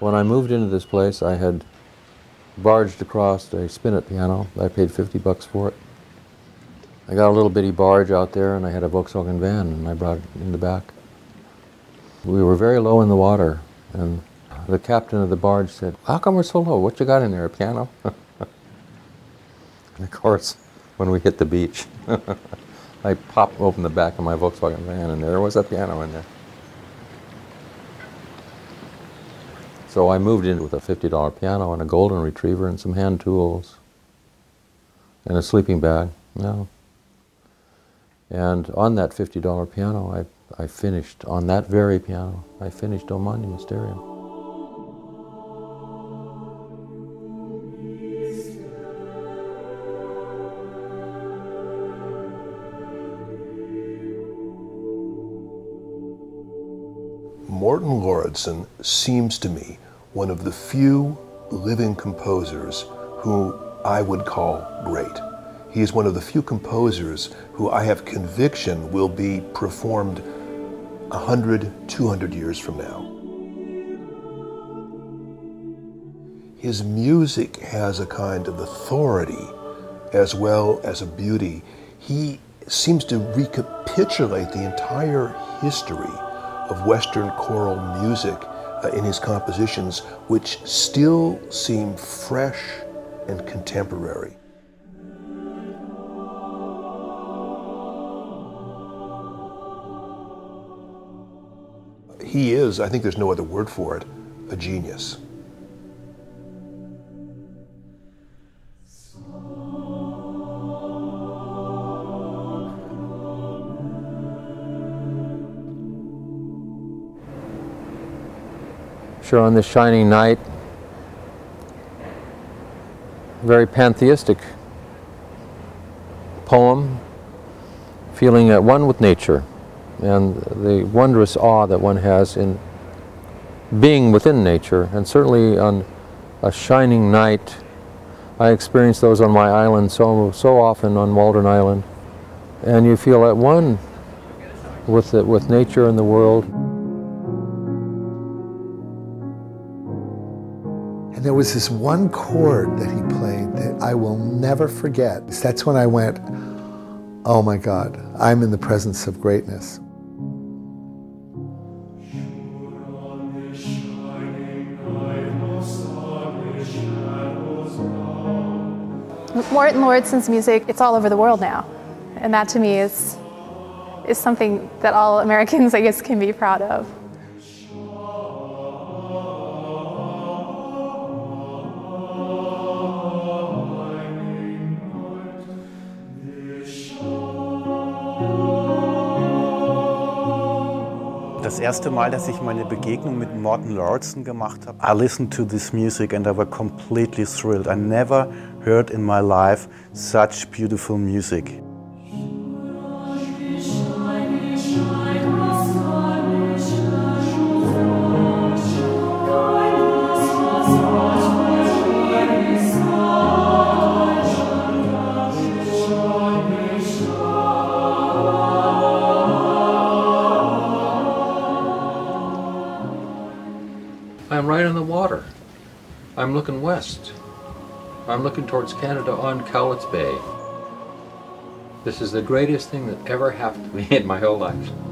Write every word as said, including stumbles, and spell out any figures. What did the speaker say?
When I moved into this place, I had barged across a spinet piano. I paid fifty bucks for it. I got a little bitty barge out there, and I had a Volkswagen van, and I brought it in the back. We were very low in the water, and the captain of the barge said, "How come we're so low? What you got in there, a piano?" And of course, when we hit the beach, I popped open the back of my Volkswagen van, and there was a piano in there. So I moved in with a fifty dollar piano and a golden retriever and some hand tools and a sleeping bag. No. And on that fifty dollar piano, I, I finished, on that very piano, I finished O Mani Mysterium. Morten Lauridsen seems to me one of the few living composers who I would call great. He is one of the few composers who I have conviction will be performed a hundred, two hundred years from now. His music has a kind of authority as well as a beauty. He seems to recapitulate the entire history of Western choral music uh, in his compositions, which still seem fresh and contemporary. He is, I think there's no other word for it, a genius. Sure, on this shining night, very pantheistic poem, feeling at one with nature and the wondrous awe that one has in being within nature. And certainly on a shining night, I experience those on my island so, so often on Walden Island. And you feel at one with, the, with nature and the world. There was this one chord that he played that I will never forget. That's when I went, oh my God, I'm in the presence of greatness. Morten Lauridsen's music, it's all over the world now. And that to me is, is something that all Americans, I guess, can be proud of. Das erste Mal, dass ich meine Begegnung mit Morten Lauridsen gemacht habe, I listened to this music and I was completely thrilled. I never heard in my life such beautiful music. I'm right on the water. I'm looking west. I'm looking towards Canada on Cowlitz Bay. This is the greatest thing that ever happened to me in my whole life.